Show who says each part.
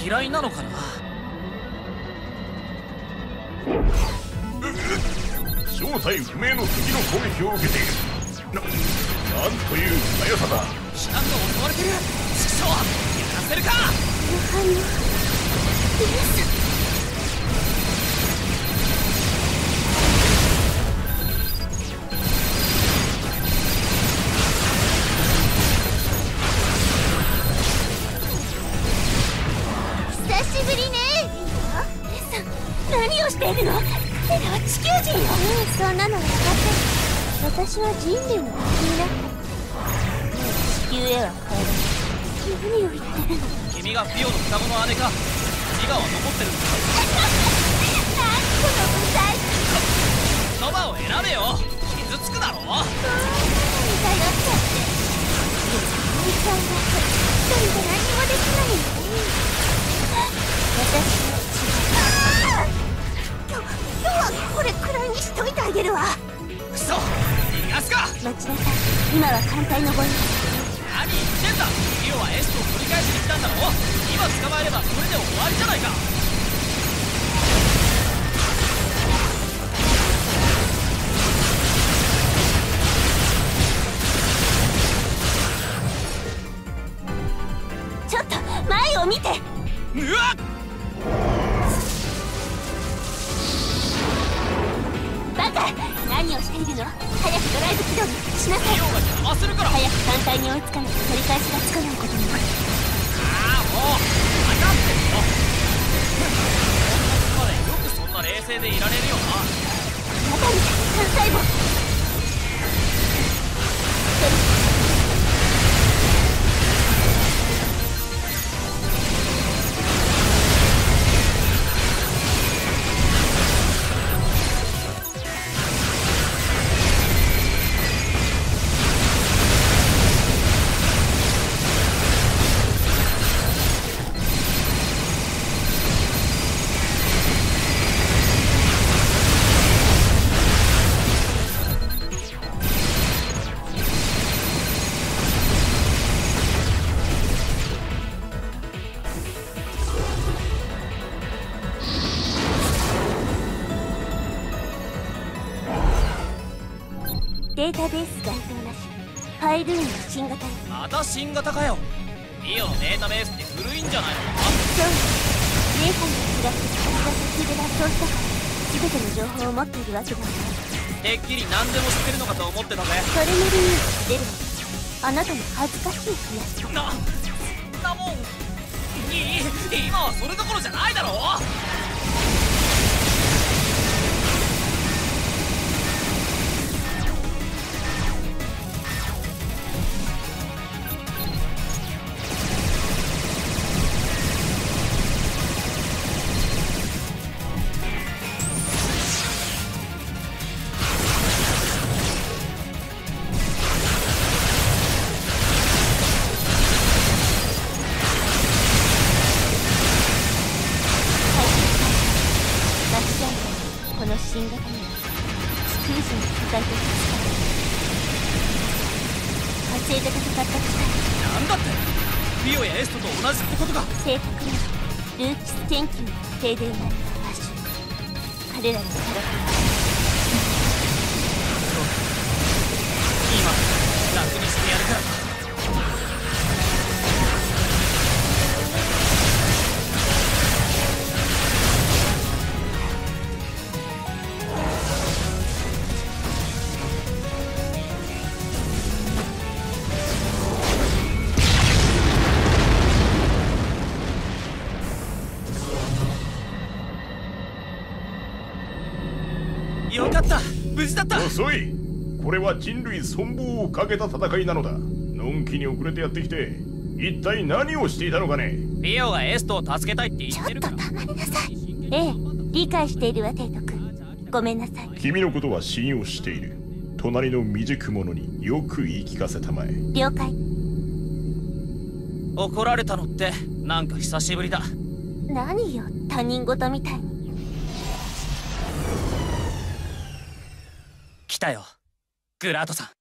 Speaker 1: 嫌いなのかな。
Speaker 2: 正体不明の敵の攻撃を受けている。なんという速さだ。
Speaker 1: シャンが襲われてる。畜生、やらせるか。
Speaker 3: 久しぶりね。何をしているの？彼らは地球人よ。そんなの分かってる。私は人類の敵になった。もう地球へは帰らない。何を言ってるの？
Speaker 1: 君がフィオの双子の姉か。自我は残ってるんだ。
Speaker 3: 何この無罪。
Speaker 1: 言葉を選べよ。傷つくだろ。
Speaker 3: 頼っちゃって。おじちゃんが一人で何もできないのね。私は違う。今日はこれくらいにしといてあげるわ。
Speaker 1: クソ、逃がすか。
Speaker 3: 待ちなさい。今は艦隊のご用意。
Speaker 1: 何言ってんだ。フィオはエストを取り返しに来たんだろ。今捕まえればそれで終わりじゃないか。
Speaker 3: ちょっと前を見て。
Speaker 1: うわっ、
Speaker 3: バカ、何をしているの？早くドライブ起動しなさい。
Speaker 1: フィオが邪魔するから。
Speaker 3: 早く艦隊に追いつかないと取り返しがつかないことになる。
Speaker 1: ああ、もう分かってるよ。こんなとこまでよくそんな冷静でいられるよな。
Speaker 3: またみたいな艦隊もデータベース該当なし。ファイルーンの新型。
Speaker 1: また新型かよ。フィオのデータベースって古いんじゃないのか。
Speaker 3: そう。姉さんが違って体が先で脱走したから全ての情報を持っているわけではない。
Speaker 1: てっきり何でも知ってるのかと思ってたぜ。
Speaker 3: それなりに知ってるわ。あなたの恥ずかしい話。
Speaker 1: なもん今はそれどころじゃないだろう。
Speaker 3: この新型には地球人の世界的な力、火星で戦った力。
Speaker 1: なんだってフィオやエストと同じってことか。
Speaker 3: 正確にルーキス研究の過程で生まれた亜種。彼らの力
Speaker 1: 今楽にしてやるから。よかった、無事だった。
Speaker 2: 遅い。これは人類存亡をかけた戦いなのだ。のんきに遅れてやってきて一体何をしていたのかね。
Speaker 1: フィオがエストを助けたいって言ってるから。
Speaker 3: ちょっと黙りなさい。ええ、理解しているわ提督。ごめんなさい。
Speaker 2: 君のことは信用している。隣の未熟者によく言い聞かせたまえ。
Speaker 3: 了解。
Speaker 1: 怒られたのってなんか久しぶりだ。
Speaker 3: 何よ、他人事みたいに。
Speaker 1: 来たよグラートさん。